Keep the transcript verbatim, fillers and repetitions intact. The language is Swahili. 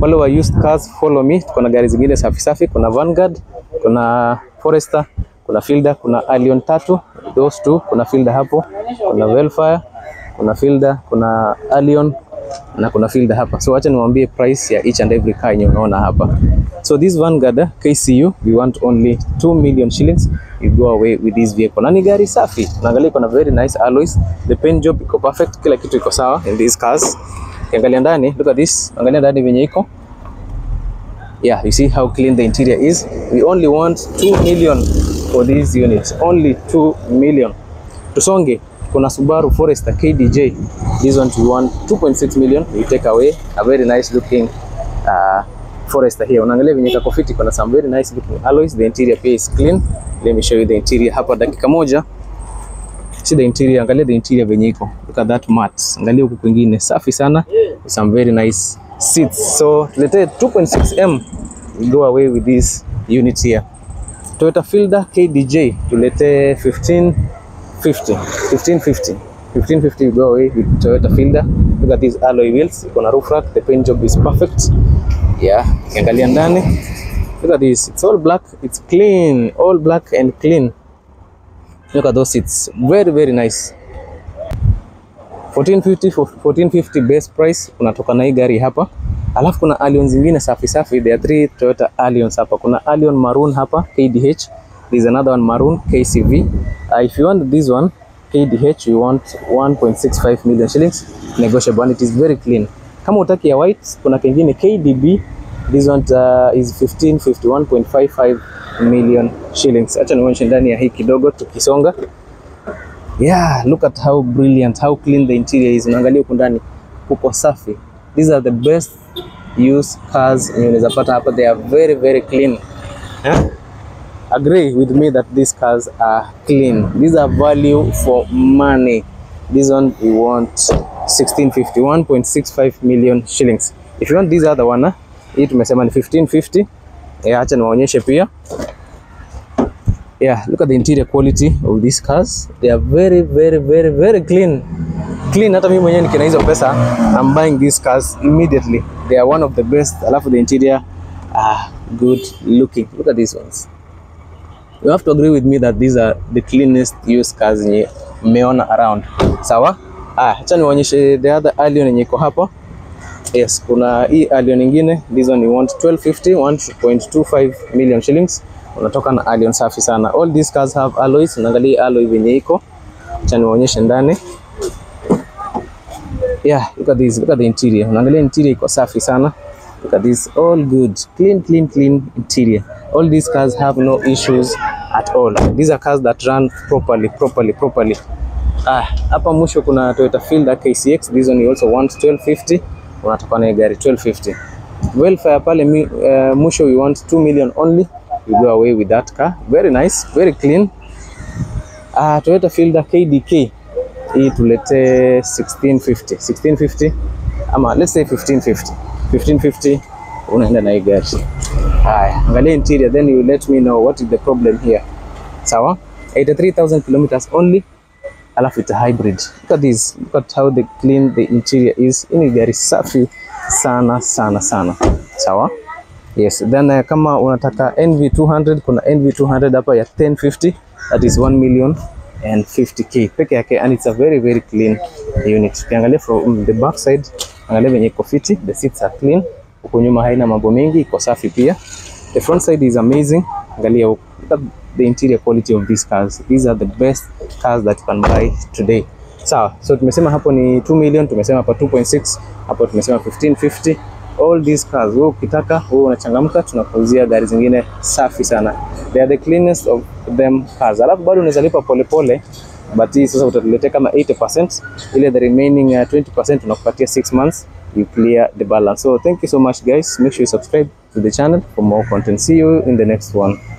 Wale wa used cars follow me. Kuna gari zingine safi safi, kuna Vanguard, kuna Forester, kuna Fielder, kuna Allion tatu, those two, kuna Fielder hapo, kuna Velfire, kuna Fielder, kuna Allion na kuna Fielder hapa. So acha niwaambie price ya each and every car yenye unaona hapa. So this Vanguard K C U, we want only two million shillings. You go away with this vehicle. Na ni gari safi. Unaangalia iko na very nice alloys. The paint job iko perfect. Kila kitu iko sawa in these cars. Ukiangalia ndani, look at this. Angalia ndani venye iko. Yeah, you see how clean the interior is. We only want two million for these units. Only two million. Tusonge. Kuna Subaru Forester K D J. This one we want two point six million. We take away a very nice looking uh, Forester here. Unaangalia venye kako fiti, kuna some very nice looking alloys. The interior is clean. Let me show you the interior hapa dakika moja. See the interior, angalia the interior venye iko. Look at that mat. Angalia huku kwingine safi sana. Some very nice seats. So tulete two point six million. We go away with this unit here. Toyota Fielder K D J tulete fifteen fifty. fifteen fifty. fifteen fifty, we go away with Toyota Fielder. Look at these alloy wheels. Iko na roof rack. The paint job is perfect. Yeah, ukiangalia ndani, look at this. It's all black. It's clean. All black and clean. Look at those seats. Very very nice. fourteen fifty for fourteen fifty base price. Unatoka na hii gari hapa. Alafu kuna Allion zingine safi safi. There are three Toyota Allions hapa. Kuna Allion maroon hapa K D H. There's another one maroon K C V. Uh, if you want this one K D H, you want one point six five million shillings. Negotiable, and it is very clean. Kama utaki ya white, kuna kengine K D B. This one uh, is fifteen fifty, one point five five million shillings. Acha nionyeshe ndani ya hii kidogo tukisonga. Yeah, look at how brilliant, how clean the interior is. Unaangalia huko ndani kuko safi. These are the best used cars unaweza pata hapa. They are very very clean. Yeah? Agree with me that these cars are clean. These are value for money. This one we want sixteen fifty, one point six five million shillings. If you want this other one, hii tumesema ni fifteen fifty. Yeah, acha niwaonyeshe pia. Yeah, look at the interior quality of these cars. They are very very very very clean. Clean. Hata mimi mwenyewe nikina hizo pesa, I'm buying these cars immediately. They are one of the best. Alafu the interior are good looking. Look at these ones. You have to agree with me that these are the cleanest used cars yenye mmeona around. Sawa? Ah, acha niwaonyeshe the other Allion yenye iko hapa. Yes, kuna hii Allion nyingine. This one you want twelve fifty, one point two five million shillings. Unatoka na Allion safi sana. All these cars have alloys. Unaangalia alloy venye iko. Acha niwaonyeshe ndani. Yeah, look at this. Look at the interior. Unaangalia interior iko safi sana. Look at this. All good. Clean, clean, clean interior. All these cars have no issues at all. These are cars that run properly, properly, properly. Ah, hapa mwisho kuna Toyota Fielder K C X. This one you also want twelve fifty. Unatoka na gari twelve fifty. Welfare pale uh, mwisho we want two million only. You go away with that car. Very nice, very clean. Ah, Toyota Fielder K D K. Hii tulete sixteen fifty. sixteen fifty. Ama let's say fifteen fifty. fifteen fifty unaenda na hii gari. Haya, angalia interior, then you let me know what is the problem here. Sawa? eighty-three thousand kilometers only. Alafu it's a hybrid. Look at this. Look at how the clean the interior is. Ini gari safi sana sana sana. Sawa? Yes. Then uh, kama unataka N V two hundred, kuna N V two hundred hapa ya ten fifty. That is one million fifty K peke yake, and it's a very very clean unit. Ukiangalia from the back side, angalia venye iko fiti. The seats are clean. Huko nyuma haina mambo mengi, iko safi pia. The front side is amazing. Angalia look at the interior quality of these cars. These are the best cars that you can buy today. Sawa, so tumesema hapo ni two million, tumesema hapa two point six, hapo tumesema fifteen fifty. All these cars, wewe ukitaka, wewe unachangamka, tunakuuzia gari zingine safi sana. They are the cleanest of them cars. Alafu bado unaweza lipa pole pole, but hii sasa utatuletea kama eighty percent, ile the remaining uh, twenty percent tunakupatia six months, you clear the balance. So thank you so much guys. Make sure you subscribe to the channel for more content. See you in the next one.